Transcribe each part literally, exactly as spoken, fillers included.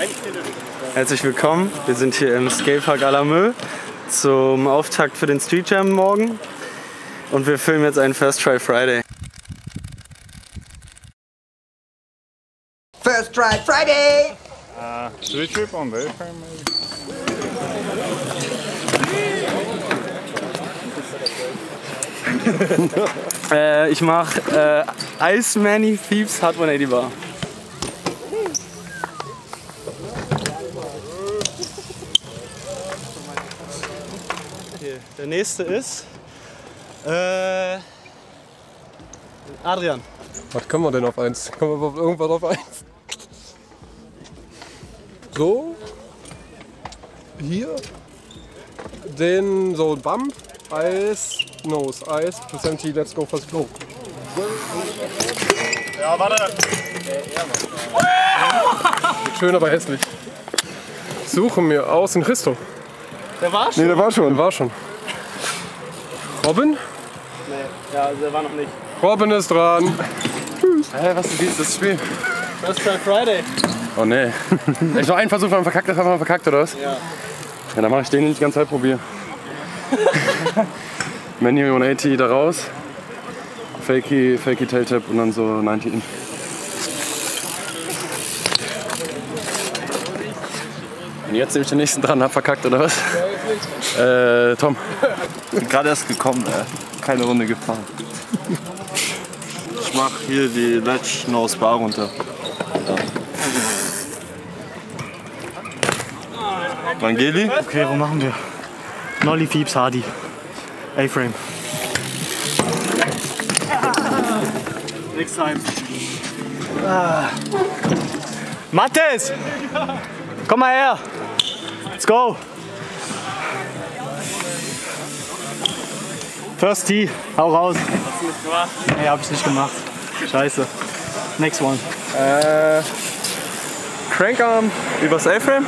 Herzlich willkommen, wir sind hier im Skatepark à la Meu zum Auftakt für den Street Jam morgen und wir filmen jetzt einen First Try Friday. First Try Friday! Uh, Street Trip on Wayframe maybe? äh, ich mach äh, Ice Many Thieves Hard hundertachtzig Bar. Okay, der nächste ist äh, Adrian. Was können wir denn auf eins? Können wir auf irgendwas auf eins? So. Hier. Den so Bump. Eis. Nose. Eis. Percenti. Let's go first flow. Ja, warte. Schön, aber hässlich. Suche mir aus den Christo. Der war schon? Nee, der war schon. Der war schon. Robin? Nee, ja, also der war noch nicht. Robin ist dran. Tschüss. Hä, was ist das Spiel? First Try Friday. Oh nee. Ich noch einen Versuch, wenn man verkackt ist, haben wir verkackt, oder was? Ja. Ja, dann mache ich den, den ich die ganze Zeit probiere. Menu hundertachtzig da raus. Fakey, Fakey Tail Tap und dann so neunzig in. Und jetzt nehme ich den nächsten dran, hab verkackt, oder was? Äh, Tom. Bin gerade erst gekommen, äh. keine Runde gefahren. Ich mach hier die Ledge Nose Bar runter. Vangeli? Okay, wo machen wir? Nolly Thieves Hardy. A-Frame. Next time. Ah. Mattes! Komm mal her! Let's go! First Tee, hau raus! Hast du nicht gemacht? Nee, hab ich nicht gemacht. Scheiße. Next one. Äh, Crankarm übers A-Frame.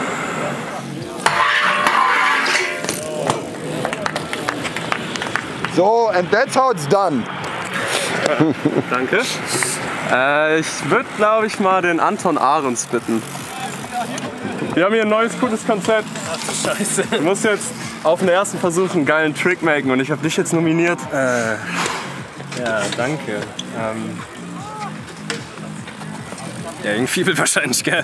So, and that's how it's done. Danke. Äh, ich würde, glaube ich, mal den Anton Ahrens bitten. Wir haben hier ein neues, gutes Konzept. Ach du Scheiße. Du musst jetzt auf den ersten Versuch einen geilen Trick machen und ich habe dich jetzt nominiert. Äh, ja, danke. Ähm, ja, irgendwie will wahrscheinlich, gell?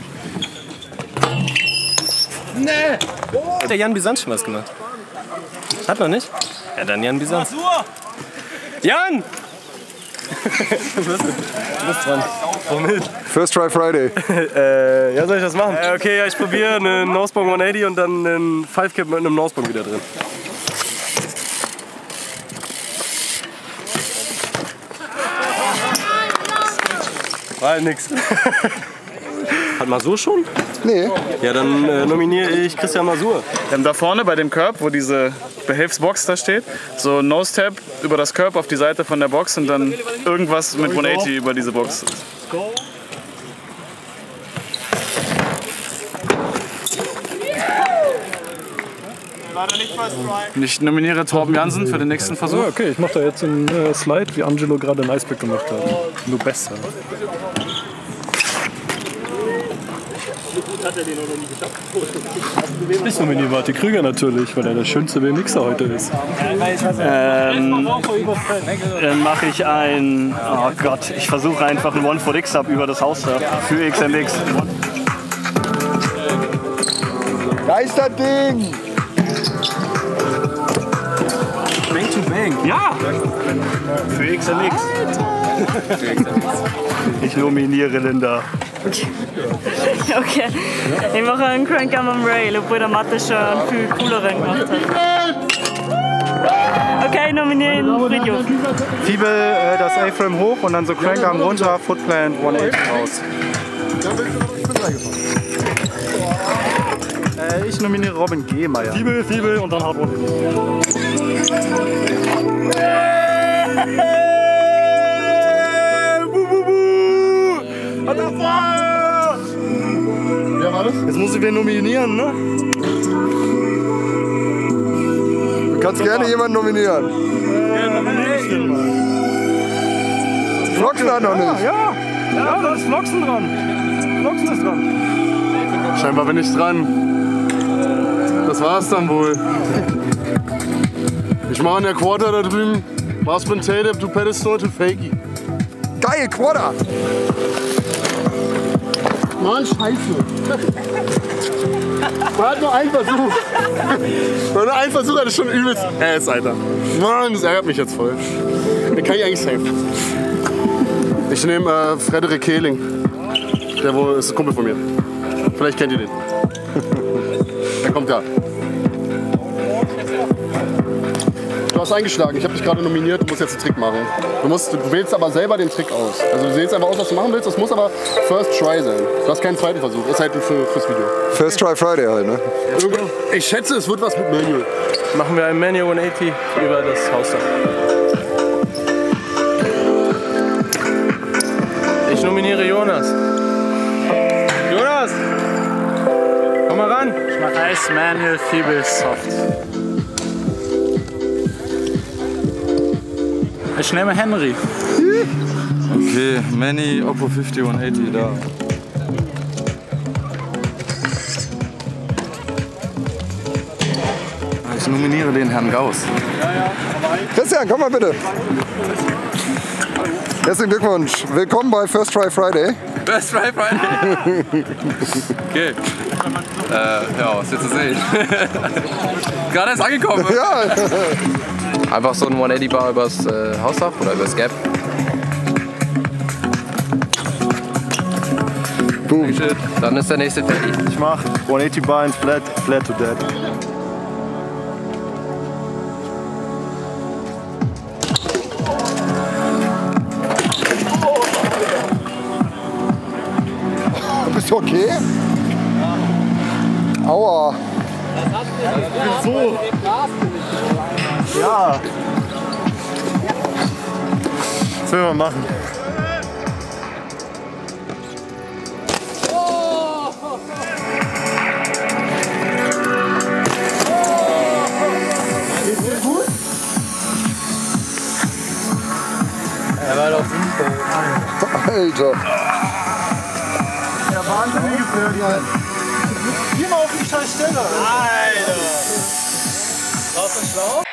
nee! Hat der Jan Bisanz schon was gemacht? Hat noch nicht? Ja, dann Jan Bisanz. Jan! Du bist dran. Womit? First Try Friday. äh, ja, soll ich das machen? Äh, okay, ja, ich probiere einen Nosebone hundertachtzig und dann einen Five Cap mit einem Nosebone wieder drin. War halt nix. Hat Masur schon? Nee. Ja, dann äh, nominiere ich Christian Masur. Ähm, da vorne bei dem Curb, wo diese Behelfsbox da steht, so Nose-Tap über das Curb auf die Seite von der Box und dann irgendwas mit hundertachtzig über diese Box. Ich nominiere Torben Jansen für den nächsten Versuch. Ja, okay, ich mache da jetzt einen äh, Slide, wie Angelo gerade einen Icepack gemacht hat. Nur besser. Ich nominiere Martin Krüger natürlich, weil er der schönste B M Xer heute ist. Ähm, dann mache ich ein, oh Gott, ich versuche einfach einen One-Foot-X-Up über das Haus da für X M X. Geisterding! Bang to Bang. Ja! Für X M X. Ich nominiere Linda. Okay, ich mache einen Crankarm am Rail, obwohl der Mathe schon einen viel cooleren gemacht hat. Okay, ich nominiere Friedhof. Fiebel äh, das A-Frame hoch und dann so Crankarm runter, Footplant hundertachtzig raus. Äh, ich nominiere Robin Gehmeier. Fiebel, Fiebel und dann Hard One. Wer war das? Jetzt muss ich wen nominieren, ne? Du kannst gerne jemanden nominieren. Ja, nominiere ich den mal. Floxen hat noch nicht. Ja, ja, ja, da ist Floxen dran. Floxen ist dran. Scheinbar bin ich dran. Das war's dann wohl. Ich mache einen Quarter da drüben. Machst mit Tail-Dip, du Pedestal, du Fakey. Geil, Quarter! Mann, scheiße. Man hat nur einen Versuch. Man hat nur einen Versuch, das ist schon übelst Ass, Alter. Mann, das ärgert mich jetzt voll. Den kann ich eigentlich safe. Ich nehme äh, Frederik Kehling. Der wohl ist ein Kumpel von mir. Vielleicht kennt ihr den. Der kommt da. Du hast eingeschlagen, ich habe dich gerade nominiert, du musst jetzt einen Trick machen. Du, musst, du wählst aber selber den Trick aus. Also du wählst einfach aus, was du machen willst, das muss aber First Try sein. Du hast keinen zweiten Versuch, das ist halt für, fürs Video. First Try Friday halt, ne? Ich schätze, es wird was mit Manual. Machen wir ein Manual hundertachtzig über das Hausdach. Ich nominiere Jonas. Jonas! Komm mal ran! Ich mache Ice Manual Feeble Soft. Ich nehme Henry. Okay, Manny, Oppo fünfzig hundertachtzig da. Ich nominiere den Herrn Gauss. Christian, komm mal bitte. Herzlichen Glückwunsch. Willkommen bei First Try Friday. First Try Friday? Okay. Äh, ja, was jetzt zu sehen? Gerade erst angekommen. Ja. Einfach so ein hundertachtzig Bar übers äh, Hausdach oder übers Gap. Boom. Dann ist der nächste fertig. Ich mach hundertachtzig Bar ins Flat, Flat to Dead. Bist du okay? Aua. So. Ja. Was will man machen? Er war doch super. Alter. Der wahnsinnige Flirty. Geh mal auf die scheiß Stelle. Alter! Brauchst du einen Schlauch?